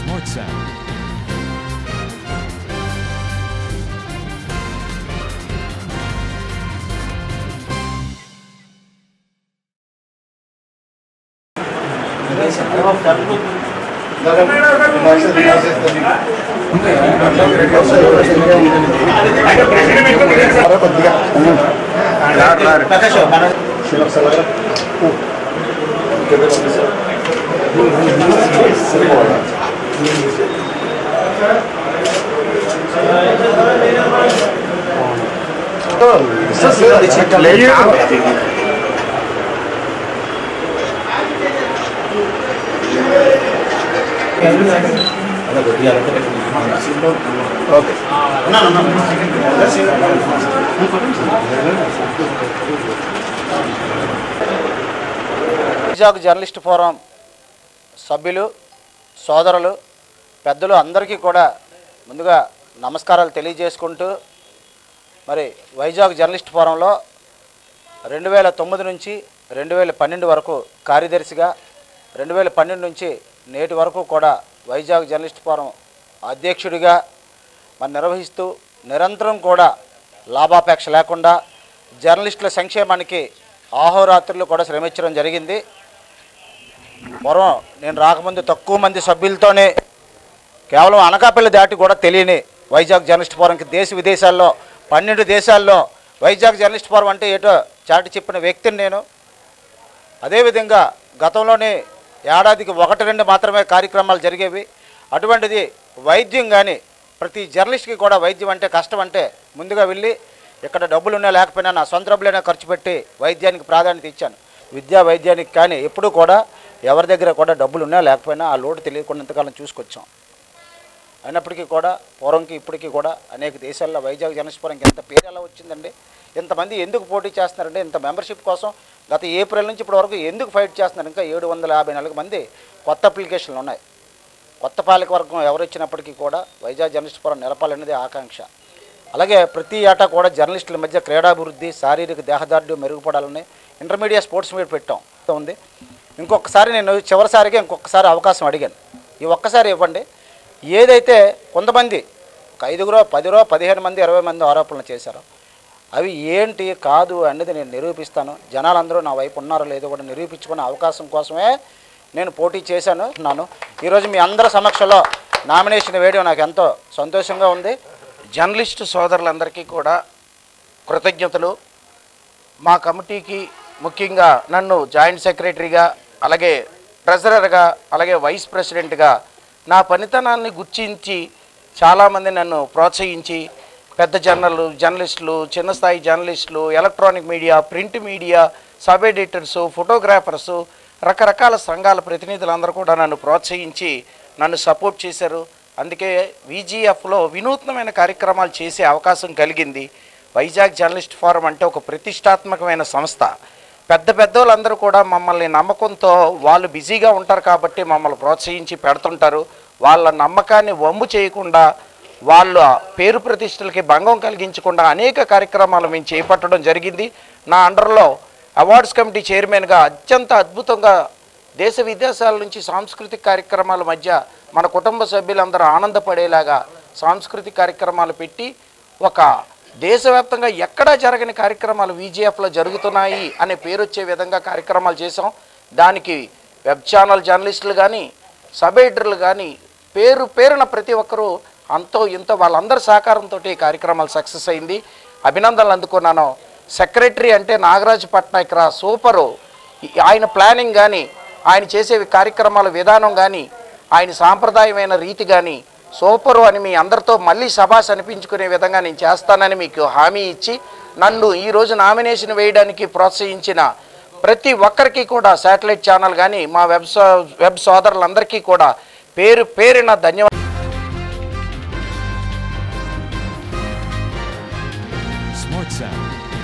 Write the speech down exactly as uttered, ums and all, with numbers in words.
Smart Sound. Vizag journalist forum సభ్యులు సోదరులు పెద్దలు అందరికీ కూడా ముందుగా నమస్కారాలు తెలియజేసుకుంటూ మరి వైజాగ్ జర్నలిస్ట్ ఫోరంలో రెండు వేల తొమ్మిది నుంచి రెండు వేల పన్నెండు వరకు కార్యదర్శిగా రెండు వేల పన్నెండు నుంచి నేటి వరకు కూడా వైజాగ్ జర్నలిస్ట్ ఫోరం అధ్యక్షుడిగా మరి నిర్వహిస్తూ నిరంతరం కూడా లాభాపేక్ష లేకుండా జర్నలిస్టుల సంక్షేమానికి ఆహోరాత్రులు కూడా శ్రమించడం జరిగింది. పూర్వం నేను రాకముందు తక్కువ మంది సభ్యులతోనే కేవలం అనకాపల్లి దాటి కూడా తెలియని వైజాగ్ జర్నలిస్ట్ ఫోరంకి దేశ విదేశాల్లో పన్నెండు దేశాల్లో వైజాగ్ జర్నలిస్ట్ ఫోరం అంటే ఏటో చాటి చెప్పిన వ్యక్తిని నేను. అదేవిధంగా గతంలోనే ఏడాదికి ఒకటి రెండు మాత్రమే కార్యక్రమాలు జరిగేవి. అటువంటిది వైద్యం కానీ ప్రతి జర్నలిస్ట్కి కూడా వైద్యం అంటే కష్టం అంటే ముందుగా వెళ్ళి ఇక్కడ డబ్బులు ఉన్నా లేకపోయినా నా సొంత డబ్బులైనా ఖర్చు పెట్టి వైద్యానికి ప్రాధాన్యత ఇచ్చాను. విద్యా వైద్యానికి కానీ ఎప్పుడూ కూడా ఎవరి దగ్గర కూడా డబ్బులు ఉన్నా లేకపోయినా ఆ లోటు తెలియకుండా ఇంతకాలం చూసుకొచ్చాం. అయినప్పటికీ కూడా పూర్వంకి ఇప్పటికీ కూడా అనేక దేశాల్లో వైజాగ్ జర్నలిస్ట్ ఫోరంకి ఎంత పేరు ఎలా వచ్చిందండి, ఇంతమంది ఎందుకు పోటీ చేస్తున్నారంటే ఇంత మెంబర్షిప్ కోసం గత ఏప్రిల్ నుంచి ఇప్పటి వరకు ఎందుకు ఫైట్ చేస్తున్నారు. ఇంకా ఏడు వందల యాభై నాలుగు మంది కొత్త అప్లికేషన్లు ఉన్నాయి. కొత్త పాలక వర్గం ఎవరు వచ్చినప్పటికీ కూడా వైజాగ్ జర్నలిస్ట్ ఫోరం నిలపాలనేది ఆకాంక్ష. అలాగే ప్రతి ఏటా కూడా జర్నలిస్టుల మధ్య క్రీడాభివృద్ధి శారీరక దేహదార్ఢ్యం మెరుగుపడాలని ఇంటర్మీడియట్ స్పోర్ట్స్ మీట్ పెట్టాం ఉంది. ఇంకొకసారి నేను చివరిసారిగా ఇంకొకసారి అవకాశం అడిగాను. ఈ ఒక్కసారి ఇవ్వండి. ఏదైతే కొంతమంది ఒక ఐదుగురో పదిరో పదిహేను మంది ఇరవై మంది ఆరోపణలు చేశారో అవి ఏంటి కాదు అనేది నేను నిరూపిస్తాను. జనాలందరూ నా వైపు ఉన్నారో లేదో కూడా నిరూపించుకునే అవకాశం కోసమే నేను పోటీ చేశాను నాను. ఈరోజు మీ అందరి సమక్షంలో నామినేషన్ వేయడం నాకు ఎంతో సంతోషంగా ఉంది. జర్నలిస్టు సోదరులందరికీ కూడా కృతజ్ఞతలు. మా కమిటీకి ముఖ్యంగా నన్ను జాయింట్ సెక్రటరీగా అలాగే ట్రెజరర్గా అలాగే వైస్ ప్రెసిడెంట్గా నా పనితనాన్ని గుర్తించి చాలామంది నన్ను ప్రోత్సహించి పెద్ద జర్నల్ జర్నలిస్టులు చిన్న స్థాయి జర్నలిస్టులు electronic media print media sub editors photographers రకరకాల సంఘాల ప్రతినిధులందరూ కూడా నన్ను ప్రోత్సహించి నన్ను సపోర్ట్ చేశారు. అందుకే విజిఎఫ్లో వినూత్నమైన కార్యక్రమాలు చేసే అవకాశం కలిగింది. వైజాగ్ జర్నలిస్ట్ ఫోరం అంటే ఒక ప్రతిష్టాత్మకమైన సంస్థ. పెద్ద పెద్దోళ్ళందరూ కూడా మమ్మల్ని నమ్మకంతో వాళ్ళు బిజీగా ఉంటారు కాబట్టి మమ్మల్ని ప్రోత్సహించి పెడుతుంటారు. వాళ్ళ నమ్మకాన్ని వమ్ము చేయకుండా వాళ్ళ పేరు ప్రతిష్టలకి భంగం కలిగించకుండా అనేక కార్యక్రమాలు మేము చేపట్టడం జరిగింది. నా అండర్లో అవార్డ్స్ కమిటీ చైర్మన్గా అత్యంత అద్భుతంగా దేశ విదేశాల నుంచి సాంస్కృతిక కార్యక్రమాల మధ్య మన కుటుంబ సభ్యులందరూ ఆనందపడేలాగా సాంస్కృతిక కార్యక్రమాలు పెట్టి ఒక దేశవ్యాప్తంగా ఎక్కడా జరగని కార్యక్రమాలు విజిఎఫ్లో జరుగుతున్నాయి అనే పేరు వచ్చే విధంగా కార్యక్రమాలు చేసాం. దానికి వెబ్ ఛానల్ జర్నలిస్టులు కానీ సబ్ ఎడిటర్లు కానీ పేరు పేరున ప్రతి ఒక్కరూ అంతో ఇంతో వాళ్ళందరి సహకారంతో ఈ కార్యక్రమాలు సక్సెస్ అయింది. అభినందనలు అందుకున్నాను. సెక్రటరీ అంటే నాగరాజు పట్నాయక్ రా సూపరు. ఆయన ప్లానింగ్ కానీ ఆయన చేసే కార్యక్రమాల విధానం కానీ ఆయన సాంప్రదాయమైన రీతి కానీ సూపరు అని మీ అందరితో మళ్ళీ సభాస్ అనిపించుకునే విధంగా నేను చేస్తానని మీకు హామీ ఇచ్చి నన్ను ఈరోజు నామినేషన్ వేయడానికి ప్రోత్సహించిన ప్రతి ఒక్కరికి కూడా శాటిలైట్ ఛానల్ కానీ మా వెబ్ వెబ్ సోదరులందరికీ కూడా పేరు పేరున ధన్యవాదాలు. Smart Sound.